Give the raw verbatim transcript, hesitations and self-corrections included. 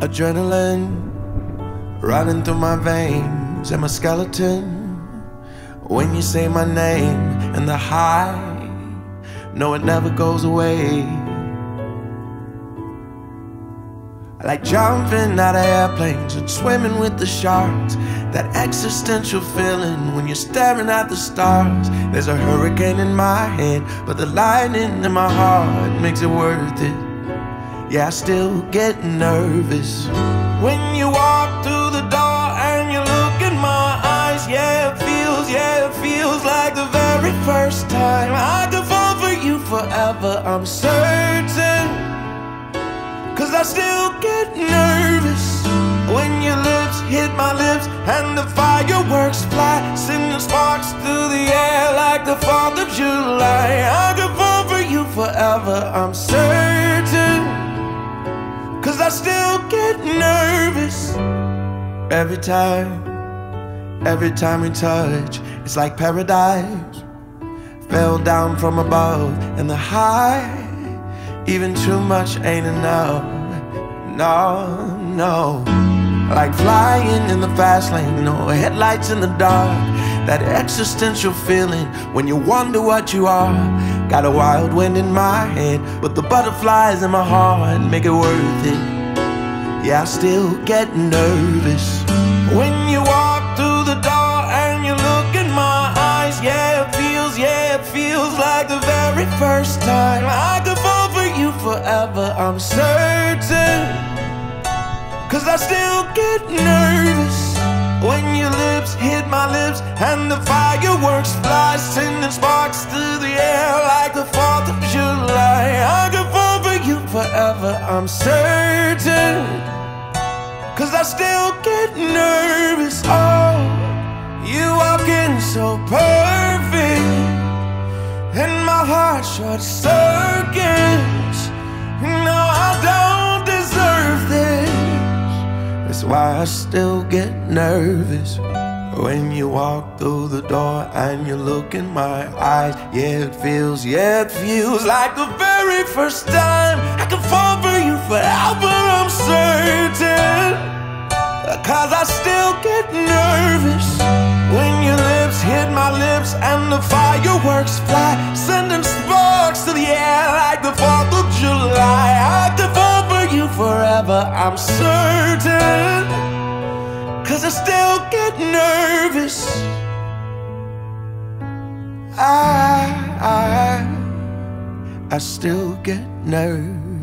Adrenaline running through my veins and my skeleton. When you say my name and the high, no, it never goes away. I like jumping out of airplanes and swimming with the sharks. That existential feeling when you're staring at the stars. There's a hurricane in my head, but the lightning in my heart makes it worth it. Yeah, I still get nervous when you walk through the door and you look in my eyes. Yeah, it feels, yeah, it feels like the very first time. I could fall for you forever, I'm certain. Cause I still get nervous when your lips hit my lips and the fireworks fly, sending sparks through the air like the fourth of July. I could fall for you forever, I'm certain. Cause I still get nervous every time, every time we touch. It's like paradise fell down from above, and the high, even too much ain't enough. No, no. Like flying in the fast lane, no headlights in the dark. That existential feeling when you wonder what you are. Got a wild wind in my head, but the butterflies in my heart make it worth it. Yeah, I still get nervous when you walk through the door and you look in my eyes. Yeah, it feels, yeah, it feels like the very first time. I could fall for you forever, I'm certain. Cause I still get nervous when your lips hit my lips and the fireworks fly, sending sparks through the air like the fourth of July. I could fall for you forever, I'm certain. Cause I still get nervous. Oh, you walking so perfect and my heart short circuits. No, I don't deserve this. That's why I still get nervous when you walk through the door and you look in my eyes. Yeah, it feels, yeah, it feels like the very first time. I can fall for you forever, I'm certain. Cause I still get nervous when your lips hit my lips and the fireworks fly, sending sparks to the air like the fourth of July. I can fall for you forever, I'm certain. Cause I still get nervous. I, I, I still get nervous.